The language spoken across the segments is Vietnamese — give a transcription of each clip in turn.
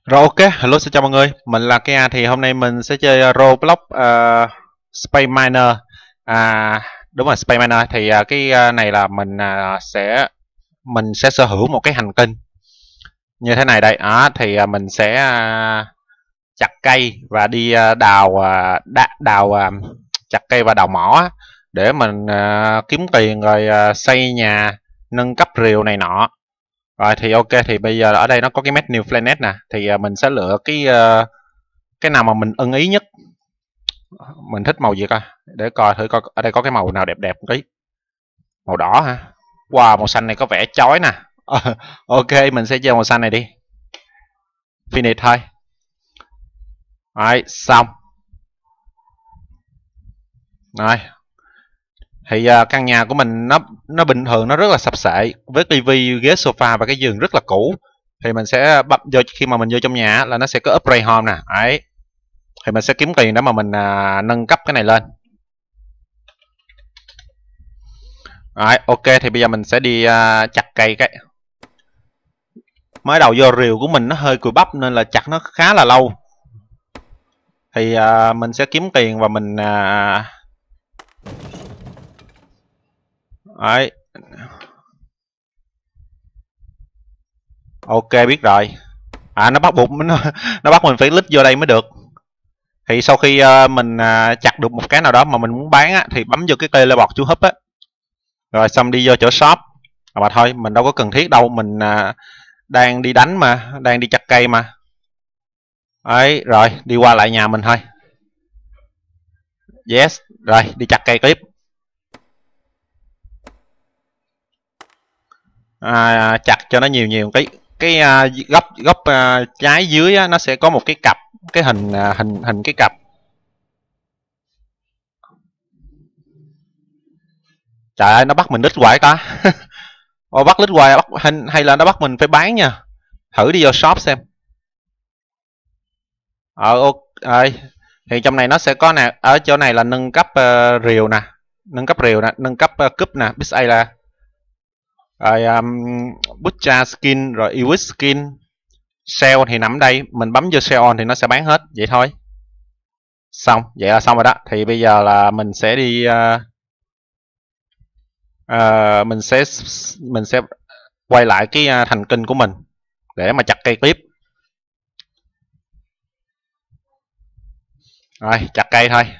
Rồi, ok, hello, xin chào mọi người. Mình là Kia. Thì hôm nay mình sẽ chơi Roblox Space Miner. Đúng rồi, Space Miner. Thì này là mình sẽ sở hữu một cái hành tinh như thế này đây. Mình sẽ chặt cây và đi chặt cây và đào mỏ á, để mình kiếm tiền rồi xây nhà, nâng cấp rìu này nọ. Rồi thì ok, thì bây giờ ở đây nó có cái menu planet nè, thì mình sẽ lựa cái nào mà mình ưng ý nhất. Mình thích màu gì coi, để coi thử coi ở đây có cái màu nào đẹp đẹp một tí. Màu đỏ hả? Wow, màu xanh này có vẻ chói nè. Ok, mình sẽ chơi màu xanh này đi. Finish thôi. Rồi, xong. Rồi. Thì căn nhà của mình nó bình thường, nó rất là sập sệ, với tivi, ghế sofa và cái giường rất là cũ. Thì mình sẽ khi mà mình vô trong nhà là nó sẽ có upgrade home nè. Đấy, thì mình sẽ kiếm tiền để mà mình nâng cấp cái này lên. Rồi, ok, thì bây giờ mình sẽ đi chặt cây cái. Mới đầu vô rìu của mình nó hơi cùi bắp nên là chặt nó khá là lâu. Thì mình sẽ kiếm tiền và mình đấy. Ok, biết rồi. Nó bắt buộc nó bắt mình phải lít vô đây mới được. Thì sau khi mình chặt được một cái nào đó mà mình muốn bán á, thì bấm vô cái teleport chú húp á, rồi xong đi vô chỗ shop. Mà thôi, mình đâu có cần thiết đâu, mình đang đi đánh mà, đang đi chặt cây mà. Đấy, rồi đi qua lại nhà mình thôi. Yes, rồi đi chặt cây tiếp. Chặt cho nó nhiều nhiều cái góc trái dưới á, nó sẽ có một cái cặp, cái hình cái cặp. Trời ơi, nó bắt mình đít hoài ta. Bắt đít hoài, hay là nó bắt mình phải bán nha. Thử đi vô shop xem. Ok. Thì trong này nó sẽ có nè, ở chỗ này là nâng cấp rìu nè, nâng cấp cúp nè, pixel là rồi butcha skin, rồi Ewit skin. Sale thì nằm đây, mình bấm vô sale on thì nó sẽ bán hết, vậy thôi. Xong, vậy là xong rồi đó. Thì bây giờ là mình sẽ đi mình sẽ quay lại cái thành kinh của mình để mà chặt cây tiếp. Rồi, chặt cây thôi.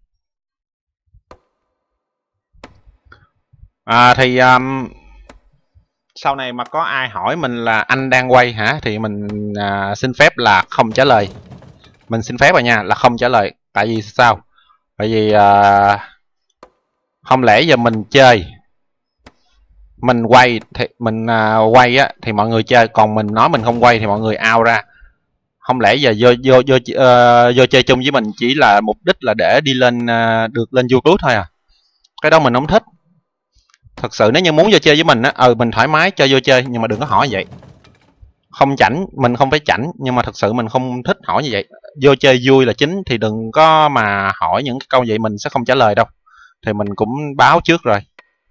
Thì sau này mà có ai hỏi mình là anh đang quay hả, thì mình xin phép là không trả lời. Mình xin phép rồi nha, là không trả lời. Tại vì sao? Tại vì không lẽ giờ mình chơi, mình quay thì mình quay á thì mọi người chơi, còn mình nói mình không quay thì mọi người out ra. Không lẽ giờ vô chơi chung với mình chỉ là mục đích là để đi lên được lên YouTube thôi à? Cái đó mình không thích. Thật sự nếu như muốn vô chơi với mình á, mình thoải mái cho vô chơi, nhưng mà đừng có hỏi vậy. Không chảnh, mình không phải chảnh, nhưng mà thật sự mình không thích hỏi như vậy. Vô chơi vui là chính, thì đừng có mà hỏi những cái câu vậy, mình sẽ không trả lời đâu. Thì mình cũng báo trước rồi.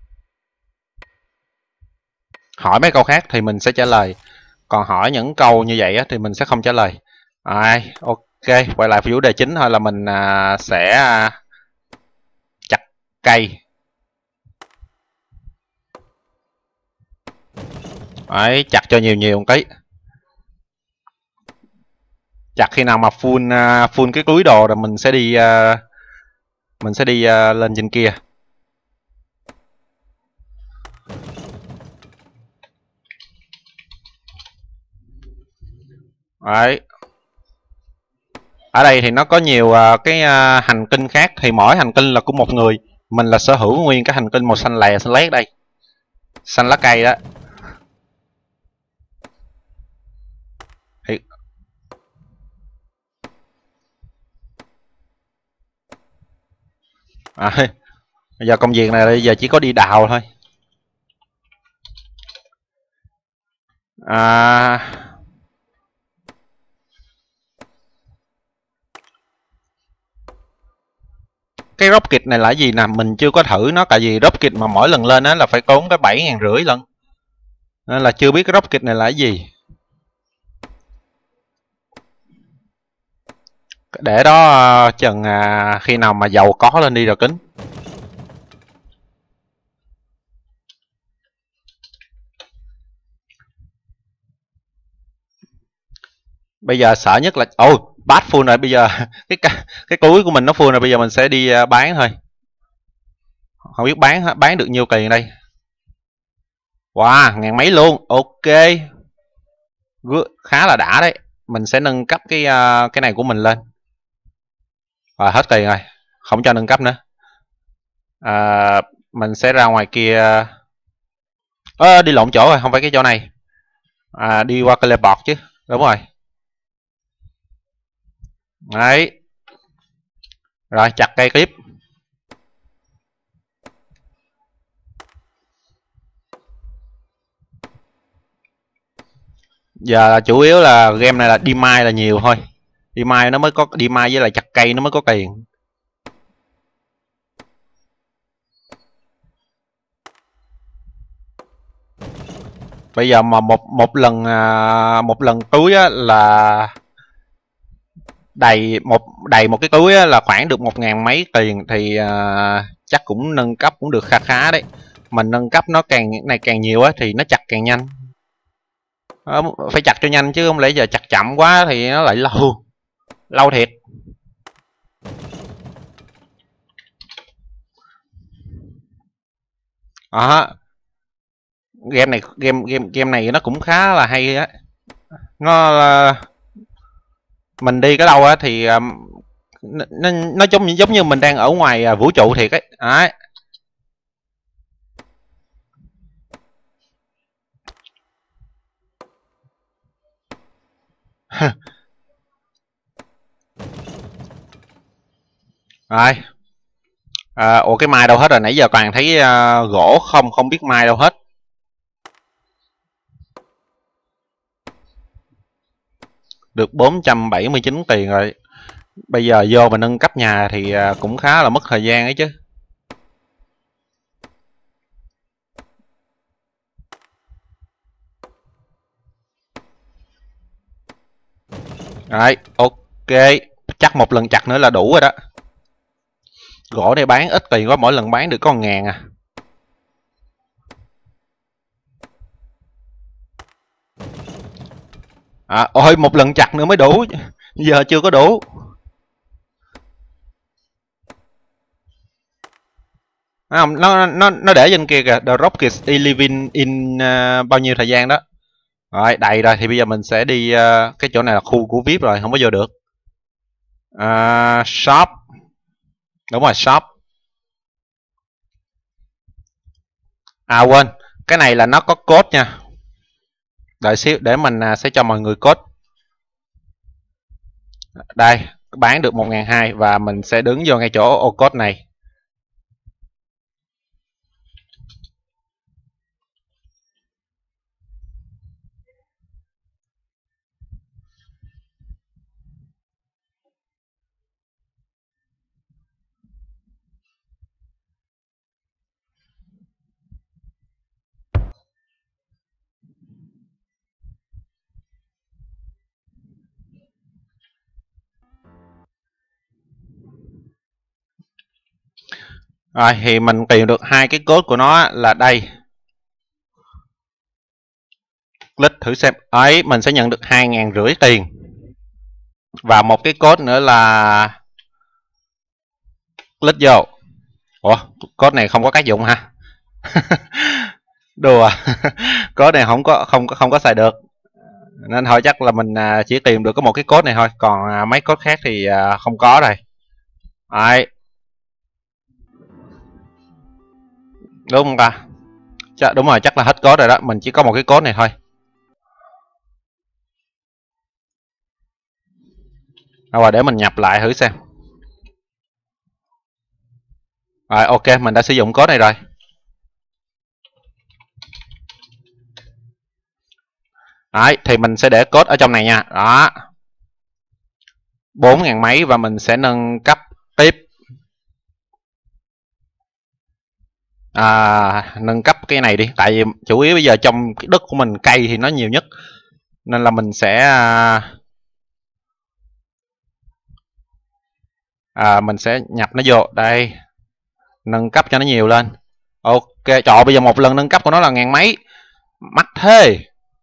Hỏi mấy câu khác thì mình sẽ trả lời, còn hỏi những câu như vậy á, thì mình sẽ không trả lời. Ok, quay lại chủ đề chính thôi, là mình sẽ chặt cây. Đấy, chặt cho nhiều nhiều một tí. Chặt khi nào mà full cái túi đồ rồi mình sẽ đi lên trên kia. Đấy. Ở đây thì nó có nhiều cái hành tinh khác, thì mỗi hành tinh là của một người. Mình là sở hữu nguyên cái hành tinh màu xanh lè, xanh lét đây, xanh lá cây đó. Thì bây giờ công việc này bây giờ chỉ có đi đào thôi. Cái rocket này là gì nè, mình chưa có thử nó, tại vì rocket mà mỗi lần lên á là phải tốn cái 7.500 lần, nên là chưa biết cái rocket này là gì. Để đó chừng khi nào mà dầu có lên đi rồi kính. Bây giờ sợ nhất là bát full rồi. Bây giờ cái túi của mình nó full rồi. Bây giờ mình sẽ đi bán thôi. Không biết bán được nhiêu tiền đây. Wow, ngàn mấy luôn. Ok, khá là đã đấy. Mình sẽ nâng cấp cái này của mình lên. Rồi hết tiền rồi, không cho nâng cấp nữa. Mình sẽ ra ngoài kia. Đi lộn chỗ rồi, không phải cái chỗ này. Đi qua cái teleport chứ. Đúng rồi. Đấy. Rồi chặt cây tiếp. Giờ chủ yếu là game này là đi mai là nhiều thôi. Đi mai nó mới có, đi mai với lại chặt cây nó mới có tiền. Bây giờ mà một lần túi á, là đầy một cái túi á, là khoảng được 1.000 mấy tiền thì chắc cũng nâng cấp cũng được khá khá đấy. Mình nâng cấp nó càng nhiều á thì nó chặt càng nhanh. Phải chặt cho nhanh chứ không lẽ giờ chặt chậm quá thì nó lại lâu thiệt. Game này nó cũng khá là hay á. Nó mình đi cái đâu á thì nó giống như mình đang ở ngoài vũ trụ thiệt ấy. Đấy. Rồi. Ủa cái mai đâu hết rồi? Nãy giờ toàn thấy gỗ không biết mai đâu hết. Được 479 tiền rồi. Bây giờ vô mà nâng cấp nhà thì cũng khá là mất thời gian ấy chứ. Rồi, ok. Chắc một lần chặt nữa là đủ rồi đó. Gỗ này bán ít tiền quá, mỗi lần bán được có 1.000 à. Ôi, một lần chặt nữa mới đủ. Giờ chưa có đủ. Không, nó để trên kia kìa. The Rocket is living in bao nhiêu thời gian đó. Rồi, đầy rồi. Thì bây giờ mình sẽ đi cái chỗ này là khu của VIP rồi, không có vô được. Shop. Đúng rồi, shop. Quên, cái này là nó có code nha. Đợi xíu để mình sẽ cho mọi người code. Đây, bán được 1.200 và mình sẽ đứng vô ngay chỗ ô code này. Rồi thì mình tìm được hai cái code của nó là đây. Click thử xem. Ấy, mình sẽ nhận được 2.500 tiền. Và một cái code nữa là click vô. Ủa, code này không có tác dụng hả? Đùa. Code này không có xài được. Nên thôi chắc là mình chỉ tìm được có một cái code này thôi, còn mấy code khác thì không có rồi. Đấy. Đúng không ta? Đúng rồi, chắc là hết code rồi đó, mình chỉ có một cái code này thôi. Rồi để mình nhập lại thử xem. Rồi ok, mình đã sử dụng code này rồi. Đấy, thì mình sẽ để code ở trong này nha. Đó. 4.000 mấy và mình sẽ nâng cấp tiếp. Nâng cấp cái này đi. Tại vì chủ yếu bây giờ trong cái đất của mình cây thì nó nhiều nhất. Nên là mình sẽ Mình sẽ nhập nó vô đây, nâng cấp cho nó nhiều lên. Ok, trời, bây giờ một lần nâng cấp của nó là ngàn mấy, mắc thế.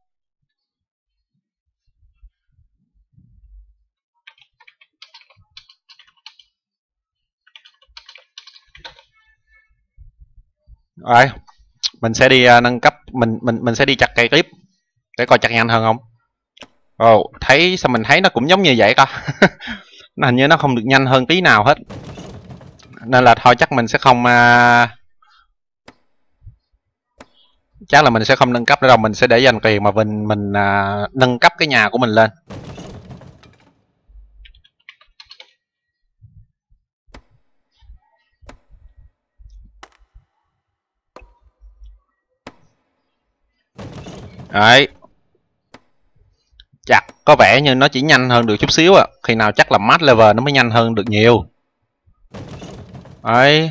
Rồi, mình sẽ đi nâng cấp, mình sẽ đi chặt cây tiếp để coi chặt nhanh hơn không. Ồ, thấy sao mình thấy nó cũng giống như vậy ta. Hình như nó không được nhanh hơn tí nào hết, nên là thôi chắc mình sẽ không chắc là mình sẽ không nâng cấp nữa đâu. Mình sẽ để dành tiền mà mình nâng cấp cái nhà của mình lên. Đấy, chặt có vẻ như nó chỉ nhanh hơn được chút xíu à, khi nào chắc là max level nó mới nhanh hơn được nhiều. Đấy,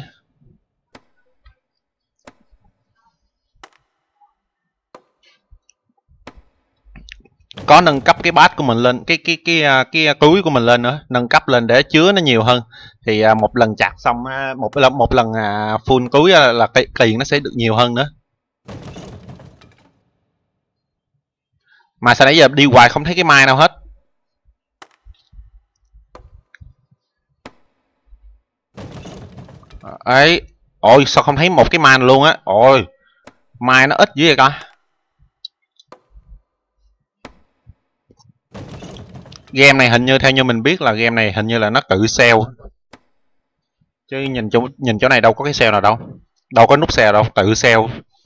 có nâng cấp cái bát của mình lên, cái túi của mình lên nữa, nâng cấp lên để chứa nó nhiều hơn. Thì một lần chặt xong một lần full túi là tiền nó sẽ được nhiều hơn nữa. Mà sao nãy giờ đi hoài không thấy cái mai nào hết. Ấy, ôi sao không thấy một cái mai nào luôn á. Ôi, mai nó ít dữ vậy ta. Game này hình như theo như mình biết là game này hình như là nó tự sale, chứ nhìn chỗ này đâu có cái sale nào đâu, đâu có nút sale đâu, tự sale.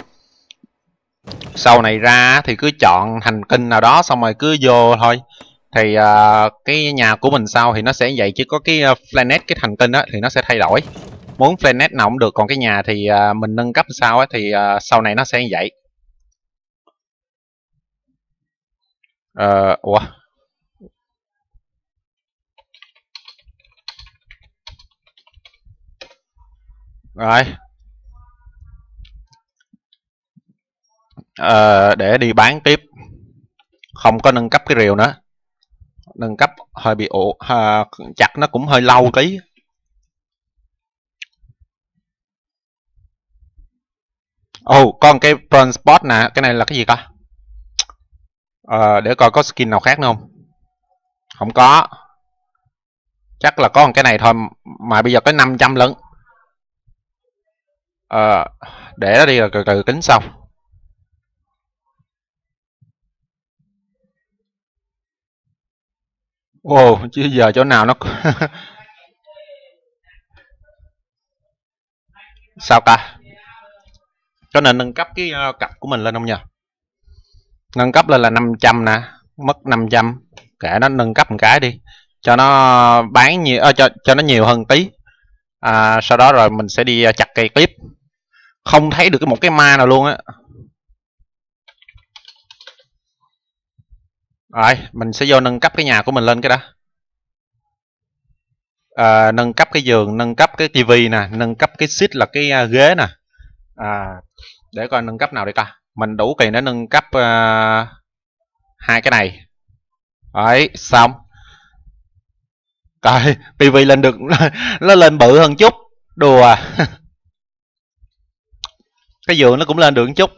Sau này ra thì cứ chọn hành tinh nào đó xong rồi cứ vô thôi. Thì cái nhà của mình sau thì nó sẽ vậy, chỉ có cái planet, cái hành tinh á thì nó sẽ thay đổi. Muốn planet nào cũng được, còn cái nhà thì mình nâng cấp sao á thì sau này nó sẽ vậy. Ủa, rồi. Để đi bán tiếp, không có nâng cấp cái rìu nữa. Nâng cấp hơi bị chặt nó cũng hơi lâu tí. Ồ, con cái bronze spot nè, cái này là cái gì ta? Để coi có skin nào khác nữa không. Không có, chắc là có một cái này thôi, mà bây giờ tới 500 lận. Ờ, để nó đi rồi từ từ tính sau. Ồ, chứ giờ chỗ nào nó sao ta? Cho nên nâng cấp cái cặp của mình lên không nhờ? Nâng cấp lên là 500 nè, mất 500. Kệ nó, nâng cấp một cái đi cho nó bán nhiều, cho nó nhiều hơn tí. Sau đó rồi mình sẽ đi chặt cây tiếp. Không thấy được một cái ma nào luôn á. Rồi mình sẽ vô nâng cấp cái nhà của mình lên cái đó. Nâng cấp cái giường, nâng cấp cái tivi nè, nâng cấp cái seat là cái ghế nè. Để coi nâng cấp nào đi ta. Mình đủ tiền để nâng cấp hai cái này. Đấy, xong. Trời, tivi lên được nó lên bự hơn chút. Đùa. Cái giường nó cũng lên được một chút.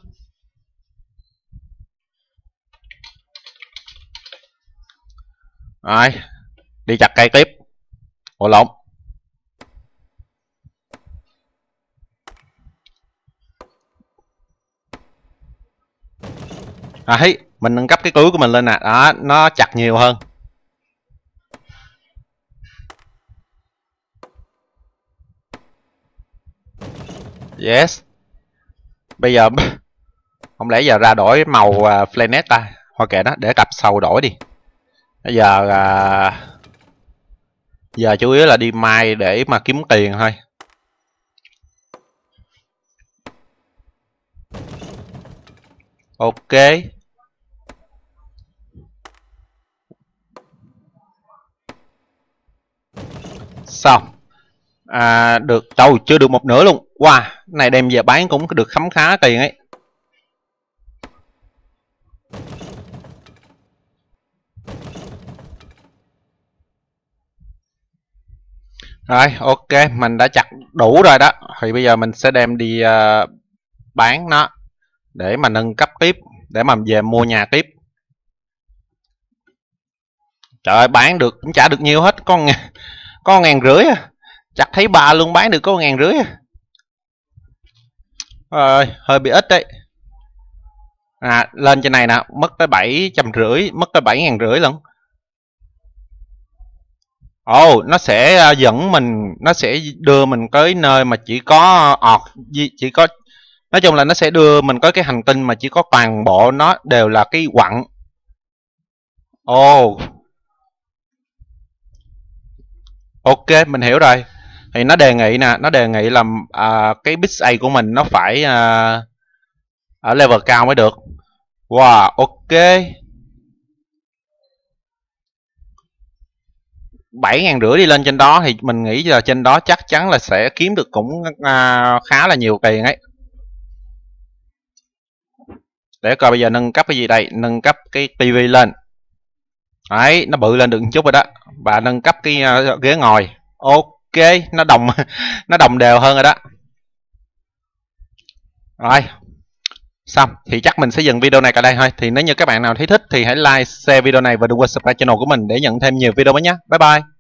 Rồi, đi chặt cây tiếp. Ủa lộn. Đấy, mình nâng cấp cái túi của mình lên nè. Đó, nó chặt nhiều hơn. Yes. Bây giờ không lẽ giờ ra đổi màu planet ta? Thôi kệ đó, để tập sau đổi đi. Bây giờ giờ chủ yếu là đi mai để mà kiếm tiền thôi. Ok. Xong. Được đâu, chưa được một nửa luôn. Wow, này đem về bán cũng được khấm khá tiền ấy. Rồi, ok, mình đã chặt đủ rồi đó. Thì bây giờ mình sẽ đem đi bán nó để mà nâng cấp tiếp, để mà về mua nhà tiếp. Trời ơi, bán được cũng chả được nhiều hết, có 1.500 à. Chặt thấy bà luôn bán được có 1.500 à. Rồi, hơi bị ít đấy. Lên trên này nè, mất tới 750, mất tới 7.500 lần. Ồ, nó sẽ dẫn mình, nó sẽ đưa mình tới nơi mà chỉ có chỉ có, nói chung là nó sẽ đưa mình tới cái hành tinh mà chỉ có toàn bộ nó đều là cái quặng. Ồ, ok, mình hiểu rồi. Thì nó đề nghị nè, nó đề nghị là cái bit A của mình nó phải ở level cao mới được. Wow, ok. 7.500 đi lên trên đó thì mình nghĩ là trên đó chắc chắn là sẽ kiếm được cũng khá là nhiều tiền ấy. Để coi bây giờ nâng cấp cái gì đây, nâng cấp cái tivi lên. Đấy, nó bự lên được một chút rồi đó. Và nâng cấp cái ghế ngồi. Ok, nó đồng nó đồng đều hơn rồi đó. Rồi, xong thì chắc mình sẽ dừng video này tại đây thôi. Thì nếu như các bạn nào thấy thích thì hãy like, share video này và đừng quên subscribe channel của mình để nhận thêm nhiều video mới nhé. Bye bye.